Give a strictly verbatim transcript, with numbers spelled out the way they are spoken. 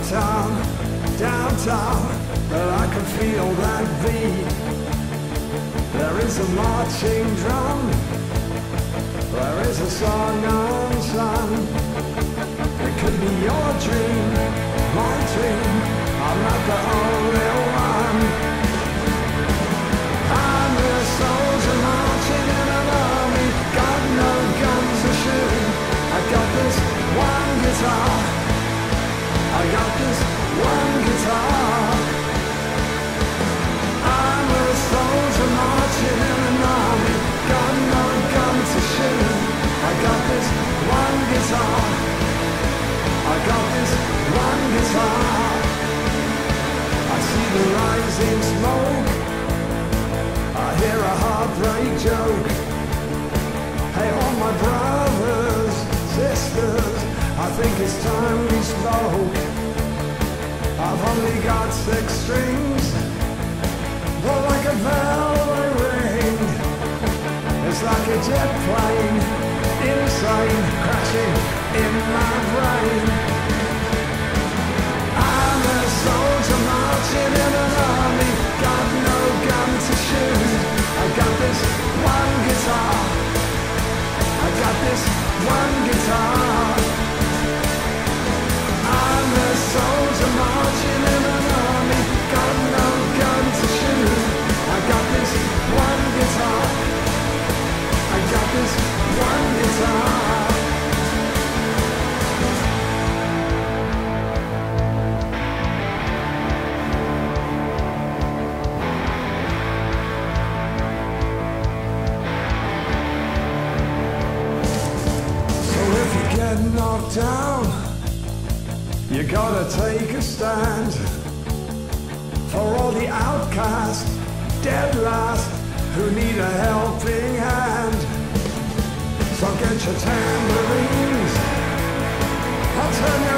downtown, downtown, but I can feel that beat. There is a marching drum, there is a song unsung. It could be your dream, my dream, I'm not the only one. I'm a soldier marching in an army, got no guns to shoot. I got this one guitar, I got this one guitar. I'm a soldier marching in an army, got no gun to shoot. I got this one guitar, I got this one guitar. I see the rising smoke, I hear a heartbreak joke. Hey, all my brothers, sisters, I think it's time we spoke. I've only got six strings, but like a bell they ring. It's like a jet plane, insane, crashing in my brain. I'm a soldier marching in an army, got no gun to shoot. I got this one guitar, I got this one guitar. I'm a soldier marching in an army, got no gun to shoot. I got this one guitar, I got this one guitar. Get knocked down, you gotta take a stand for all the outcasts, dead last, who need a helping hand. So get your tambourines, I'll turn your